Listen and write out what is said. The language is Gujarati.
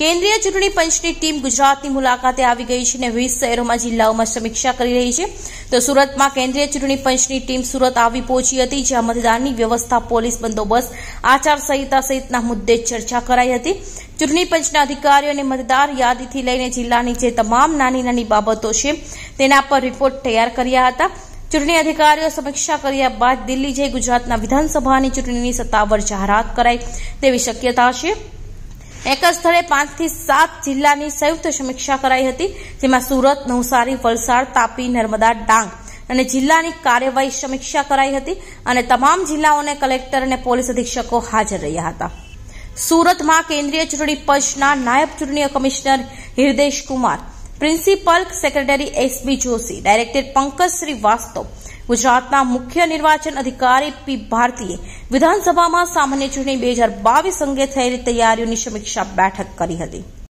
કેન્દ્રીય ચૂંટણી પંચની ટીમ ગુજરાતની મુલાકાતે આવી ગઈ છે અને વિવિધ શહેરોમાં જિલ્લાઓમાં સમીક્ષા કરી રહી છે। તો સુરતમાં કેન્દ્રીય ચૂંટણી પંચની ટીમ સુરત આવી પહોંચી હતી, જ્યાં મતદાનની વ્યવસ્થા, પોલીસ બંદોબસ્ત, આચારસંહિતા સહિતના મુદ્દે ચર્ચા કરાઈ હતી। ચૂંટણી પંચના અધિકારીઓ અને મતદાર યાદીથી લઈને જિલ્લાની જે તમામ નાની નાની બાબતો છે તેના પર રિપોર્ટ તૈયાર કર્યા હતા। ચૂંટણી અધિકારીઓ સમીક્ષા કર્યા બાદ દિલ્હી જઈ ગુજરાતના વિધાનસભાની ચૂંટણીની સત્તાવાર જાહેરાત કરાય તેવી શક્યતા છે। એક જ સ્થળે 5 થી 7 જિલ્લાની સંયુક્ત સમીક્ષા કરાઈ હતી, જેમાં સુરત, નવસારી, વલસાડ, તાપી, નર્મદા, ડાંગ અને જિલ્લાની કાર્યવાહી સમીક્ષા કરાઈ હતી અને તમામ જિલ્લાઓના કલેક્ટર અને પોલીસ અધિક્ષકો હાજર રહ્યા હતા। સુરતમાં કેન્દ્રીય ચૂંટણી પંચના નાયબ ચૂંટણી commissioner Hirdesh Kumar, principal secretary S B Joshi, director Pankaj Shrivastava, ગુજરાતના મુખ્ય નિર્વાચન અધિકારી પી ભારતીએ વિધાનસભામાં સામાન્ય ચૂંટણી 2022 અંગે થયેલી તૈયારીઓની સમીક્ષા બેઠક કરી હતી।